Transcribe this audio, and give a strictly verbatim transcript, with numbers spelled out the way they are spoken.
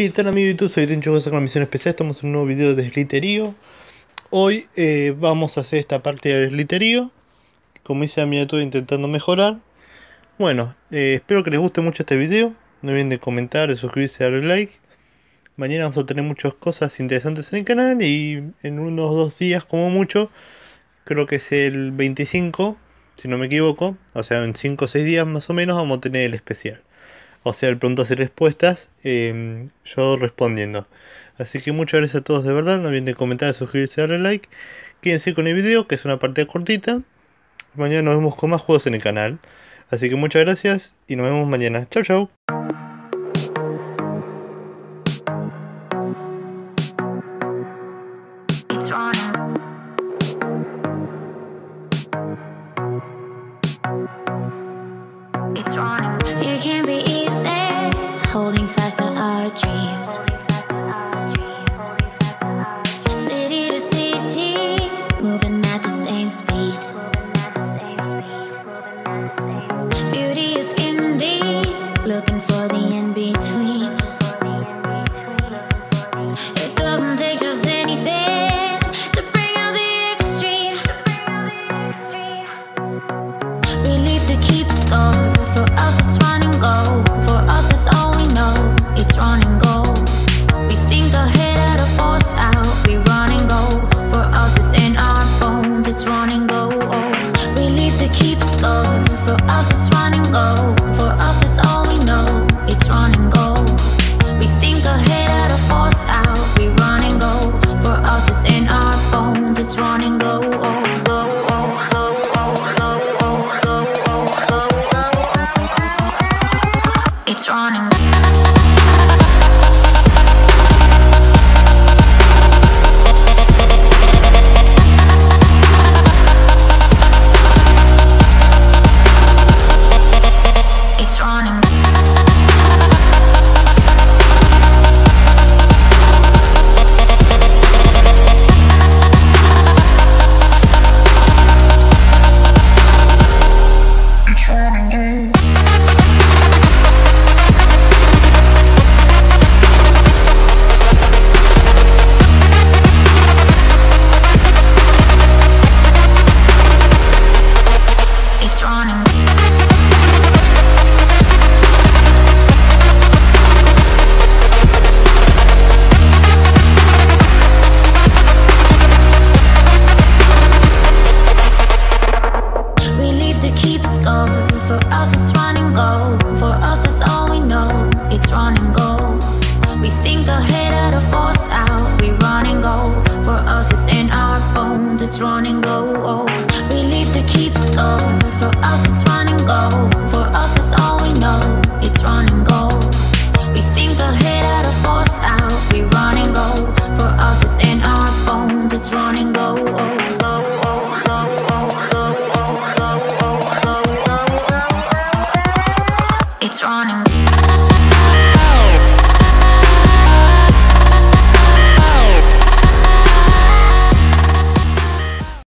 ¿Qué tal, amigo de YouTube? Soy Tincho con la misión especial. Estamos en un nuevo video de Slither.io. Hoy eh, vamos a hacer esta parte de Slither.io. Como hice a mi YouTube intentando mejorar. Bueno, eh, espero que les guste mucho este video. No olviden de comentar, de suscribirse, darle like. Mañana vamos a tener muchas cosas interesantes en el canal. Y en unos dos días como mucho, creo que es el veinticinco, si no me equivoco. O sea, en cinco o seis días más o menos vamos a tener el especial. O sea, el preguntas y respuestas, eh, yo respondiendo. Así que muchas gracias a todos de verdad. No olviden de comentar, suscribirse, darle like. Quédense con el video, que es una parte cortita. Mañana nos vemos con más juegos en el canal. Así que muchas gracias y nos vemos mañana. Chau, chau. It can be easy, holding fast to our dreams. City to city, moving at the same speed. Beauty is skin deep, looking for the in-between. It doesn't take just anything to bring out the extreme. We leave to keep score. For us it's run and go. For us it's all we know. It's run and go. We think ahead out of force out. We run and go. For us it's in our bones. It's run and go. Oh. We leave to keep score. For us it's run and go. For us it's all we know. It's run and go. We think ahead out of force out. We run and go. For us it's in our bones. It's run and go. Oh. It's running. It's running. It's running. It's running. We leave to keep score. For us it's run and go. For us it's all we know. It's run and go. We think ahead out of force out. We run and go. For us it's in our bones. It's run and go. Oh. We leave to keep score. For us it's run and go. For us it's all we know. It's run and go. We think ahead out of force out. We run and go. For us it's in our bones. It's run and go. Oh. It's running.